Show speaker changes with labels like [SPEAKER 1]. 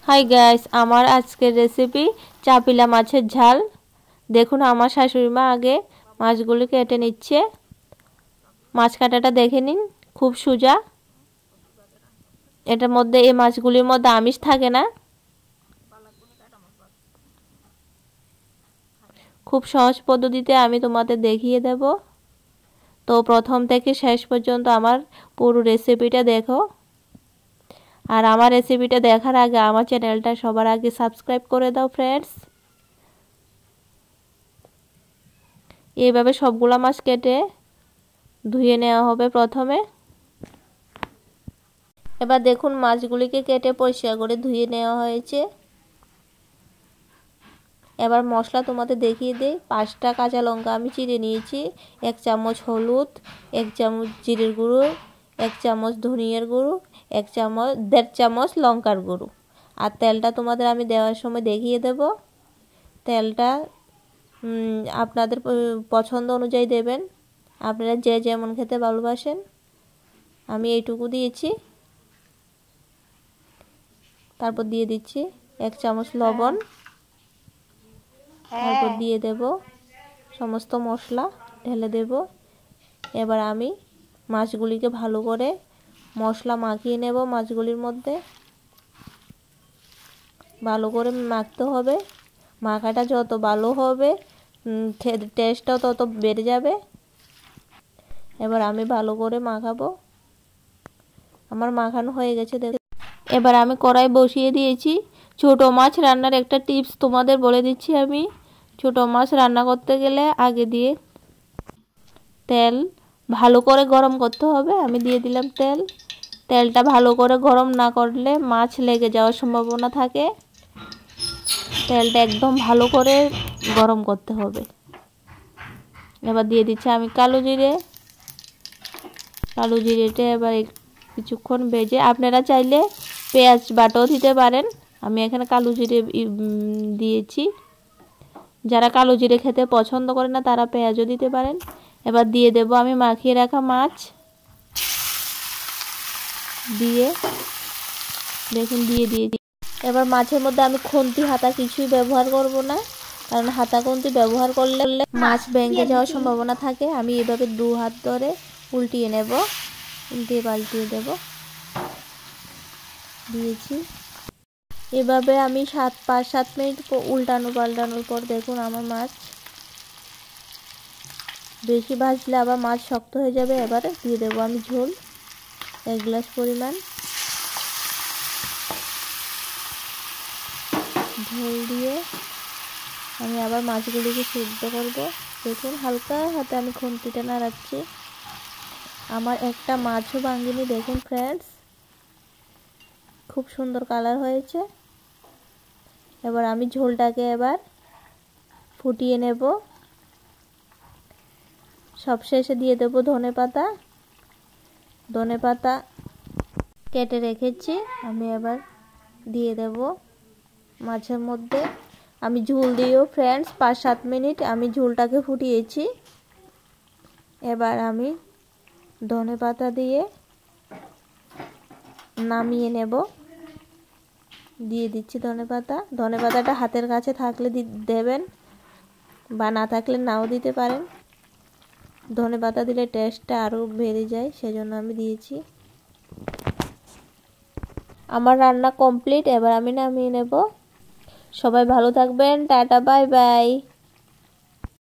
[SPEAKER 1] Hi guys, আমার আজকের recipe চাপিলা মাছের ঝাল। দেখুন আমার শাশুড়ি মা আগে মাছগুলি কেটে নিচ্ছে। মাছ কাটাটা দেখে নিন, খুব সোজা। এটার মধ্যে এই মাছগুলির মধ্যে আমিষ থাকে না, খুব সহজ পদ্ধতিতে আমি তোমাদের দেখিয়ে দেব। তো প্রথম থেকে শেষ পর্যন্ত আমার পুরো রেসিপিটা দেখো। আর আমার রেসিপিটা দেখার আগে আমার চ্যানেলটা সবার আগে সাবস্ক্রাইব করে দাও ফ্রেন্ডস। এইভাবে সবগুলা মাছ কেটে ধুয়ে নেওয়া হবে প্রথমে। এবার দেখুন মাছগুলিকে কেটে পরিষ্কার করে ধুয়ে নেওয়া হয়েছে। এবার মশলা তোমাদের দেখিয়ে দিই। 5টা কাঁচা লঙ্কা আমি চিড়ে নিয়েছি, 1 চামচ হলুদ, 1 চামচ জিরের গুঁড়ো, 1 চামচ ধনিয়ার গুঁড়ো, 1.5 চামচ লঙ্কার গুঁড়ো। আর তেলটা তোমাদের আমি দেওয়ার সময় দেখিয়ে দেব। তেলটা আপনাদের পছন্দ অনুযায়ী দেবেন, আপনারা যে যেমন খেতে ভালোবাসেন। আমি এইটুকু দিয়েছি। তারপর দিয়ে দিচ্ছি 1 চামচ লবণ। তারপর দিয়ে দেব সমস্ত মশলা ঢেলে দেব। এবার আমি মাছগুলিকে ভালো করে মশলা মাখিয়ে নেব। মাছগুলির মধ্যে ভালো করে মাখতে হবে। মাখাটা যত ভালো হবে টেস্টটাও তত বেড়ে যাবে। এবার আমি ভালো করে মাখাবো। আমার মাখানো হয়ে গেছে দেখুন। এবার আমি কড়াই বসিয়ে দিয়েছি। ছোট মাছ রান্নার একটা টিপস তোমাদের বলে দিচ্ছি আমি। ছোট মাছ রান্না করতে গেলে আগে দিয়ে তেল ভালো করে গরম করতে হবে। আমি দিয়ে দিলাম তেল। তেলটা ভালো করে গরম না করলে মাছ লেগে যাওয়ার সম্ভাবনা থাকে। তেলটা একদম ভালো করে গরম করতে হবে। এবার দিয়ে দিচ্ছি আমি কালো জিরে। কালো জিরেটা এবার কিছুক্ষণ ভেজে আপনারা চাইলে পেঁয়াজ বাটাও দিতে পারেন। আমি এখানে কালো জিরে দিয়েছি। যারা কালো জিরে খেতে পছন্দ করে না তারা পেঁয়াজও দিতে পারেন। এবার দিয়ে দেব আমি মাখিয়ে রাখা মাছ। দিয়ে দেখুন দিয়ে দিয়েছি। এবার মাছের মধ্যে আমি খুন্তি হাতা কিছুই ব্যবহার করব না, কারণ হাতা খুন্তি ব্যবহার করলে মাছ ভেঙে যাওয়ার সম্ভাবনা থাকে। আমি এভাবে 2 হাত ধরে উল্টিয়ে নেব, উল্টিয়ে পাল্টিয়ে দেব। দিয়েছি। এভাবে আমি 5-7 মিনিট উল্টানোর পর দেখুন আমার মাছ। বেশি ভাজলে আবার মাছ শক্ত হয়ে যাবে। এবারে দিয়ে দেবো আমি ঝোল 1 গ্লাস পরিমাণ। ঝোল দিয়ে আমি আবার মাছগুলিকে সিদ্ধ করব। দেখুন হালকা হাতে আমি খুন্তিটা নাড়াচ্ছি। আমার একটা মাছও ভাঙিনি। দেখুন ফ্রেন্ডস, খুব সুন্দর কালার হয়েছে। এবার আমি ঝোলটাকে এবার ফুটিয়ে নেব। সবশেষে দিয়ে দেব ধনেপাতা। ধনেপাতা কেটে রেখেছি আমি এবার দিয়ে দেব মাছের মধ্যে। আমি ঝোল দিয়েও ফ্রেন্ডস 5-7 মিনিট আমি ঝোলটাকে ফুটিয়েছি। এবার আমি ধনেপাতা দিয়ে নামিয়ে নেব। দিয়ে দিচ্ছি ধনেপাতা। ধনেপাতাটা হাতের কাছে থাকলে দেবেন, বা না থাকলে নাও দিতে পারেন। ধনেপাতা দিলে টেস্টটা আরও বেড়ে যায়, সেজন্য আমি দিয়েছি। আমার রান্না কমপ্লিট। এবার আমি নামিয়ে নেব। সবাই ভালো থাকবেন। Tata, bye by.